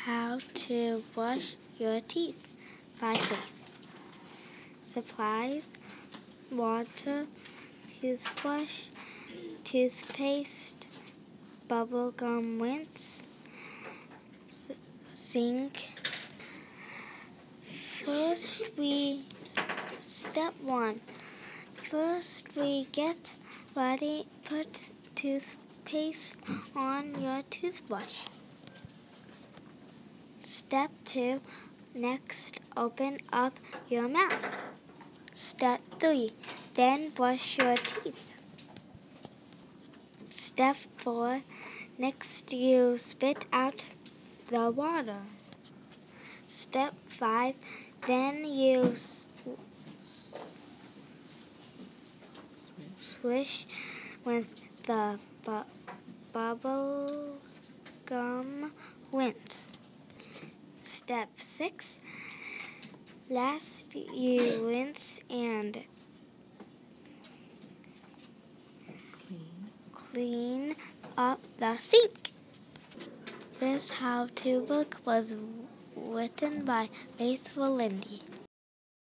How to brush your teeth by Faith. Supplies: water, toothbrush, toothpaste, bubblegum rinse, sink. Step 1. First we get ready. Put toothpaste on your toothbrush. Step 2. Next, open up your mouth. Step 3. Then brush your teeth. Step 4. Next, you spit out the water. Step 5. Then you swish with the bubble gum rinse. Step 6. Last, you rinse and clean up the sink. This how-to book was written by Faith Lindy.